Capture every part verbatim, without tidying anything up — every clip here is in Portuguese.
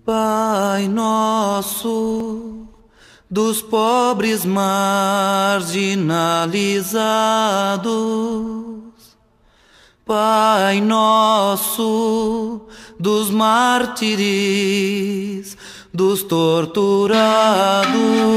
Pai nosso, dos pobres marginalizados, Pai nosso, dos mártires, dos torturados.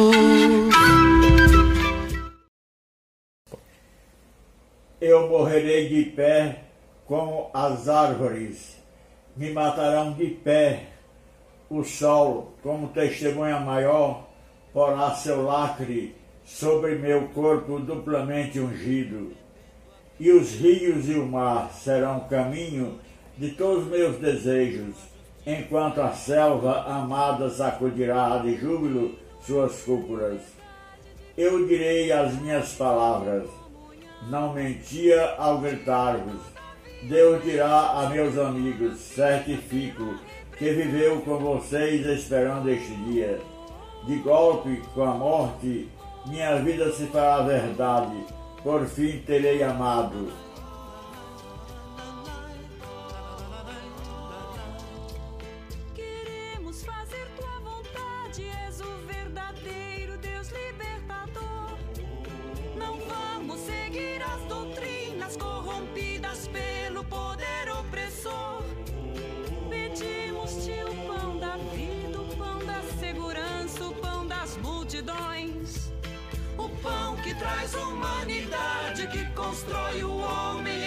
Eu morrerei de pé como as árvores, me matarão de pé. O sol, como testemunha maior, porá seu lacre sobre meu corpo duplamente ungido. E os rios e o mar serão caminho de todos meus desejos, enquanto a selva amada sacudirá de júbilo suas cúpulas. Eu direi as minhas palavras, não mentia ao gritar-vos. Deus dirá a meus amigos, certifico, que viveu com vocês esperando este dia. De golpe com a morte, minha vida se fará verdade, por fim terei amado. Queremos fazer tua vontade, és o verdadeiro Deus libertador. Não vamos seguir as doutrinas corrompidas pelo poder opressor. Pedimos-te o pão da vida, o pão da segurança, o pão das multidões. O pão que traz humanidade, que constrói o homem